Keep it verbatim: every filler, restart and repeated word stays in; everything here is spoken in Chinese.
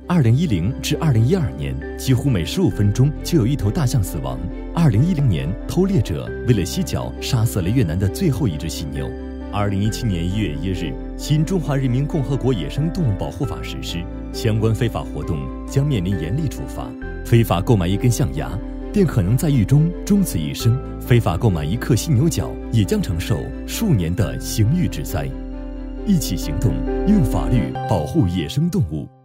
二零一零至二零一二年，几乎每十五分钟就有一头大象死亡。二零一零年，偷猎者为了犀角杀死了越南的最后一只犀牛。二零一七年一月一日，新中华人民共和国野生动物保护法实施，相关非法活动将面临严厉处罚。非法购买一根象牙，便可能在狱中终此一生；非法购买一克犀牛角，也将承受数年的刑狱之灾。一起行动，用法律保护野生动物。